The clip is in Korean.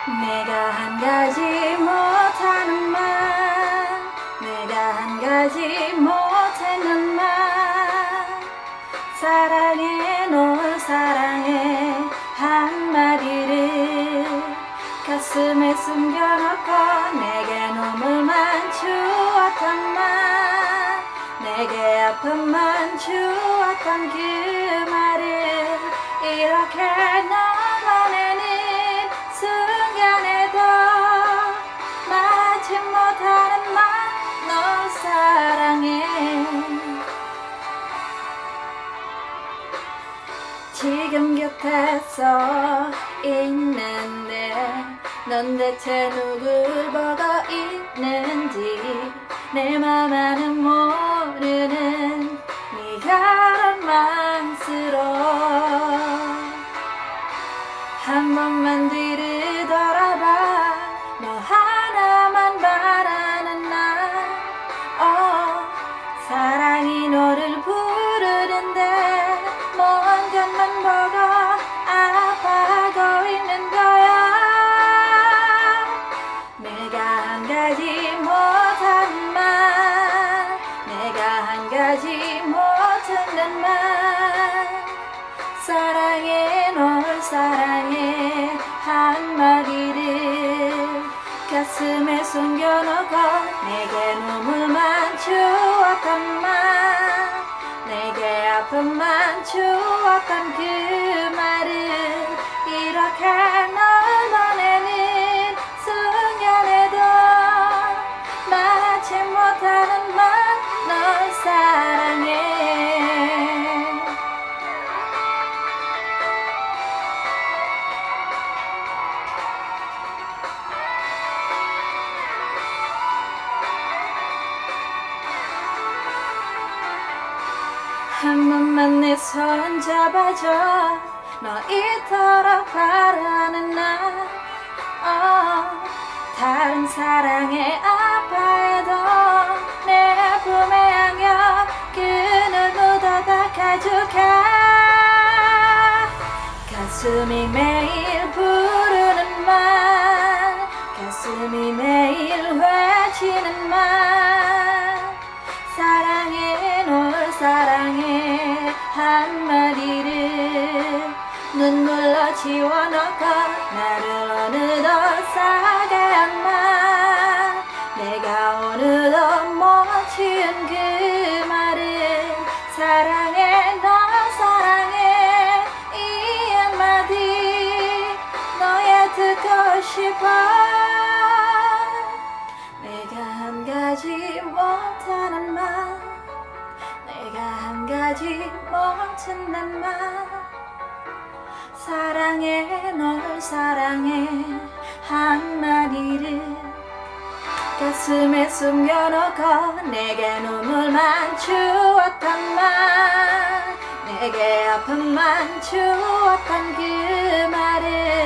내가 한 가지 못하는 말, 내가 한 가지 못했는 말, 사랑해 널 사랑해 한마디를 가슴에 숨겨놓고 내게 눈물만 주었던 말, 내게 아픔만 주었던 그 말을 이렇게 너만에는 순간에도 말하지 못하는 말, 널 사랑해. 지금 곁에서 있는데 넌 대체 누굴 보고 있는지 내 맘 안은 모르는 네가 원망스러워. 한 번만 뒤를 돌아봐. 너 하나만 바라는 날, 사랑이 너를 부르는데 먼 것만 보고 아파하고 있는 거야. 내가 한 가지 못한 말, 내가 한 가지 못했는 말, 사랑해 널 사랑해 한마디를 가슴에 숨겨놓고 내게 눈물만 주었던 말, 내게 아픔만 주었던 그 말을 이렇게 널 보내는 순간에도 말하지 못하는 말, 널 사랑해. 한 번만 내 손 잡아줘. 너 이토록 바라는 날, 다른 사랑에 아파해도 내 품에 안겨 그 누구도 닦아줄게. 가슴이 매일 부르는 말, 가슴이 매일 외치는 말, 사랑해 널 사랑해 한마디를 눈물로 지워놓고 나를 어느덧 싸게 한 말, 내가 어느덧 못 지은 그 말은 사랑해 널 사랑해 이 한마디 너의 듣고 싶어. 내가 한 가지 못하는 말, 내가 한 가지 못했는 말, 사랑해 널 사랑해 한마디를 가슴에 숨겨놓고 내게 눈물만 주었던 말, 내게 아픔만 주었던 그 말을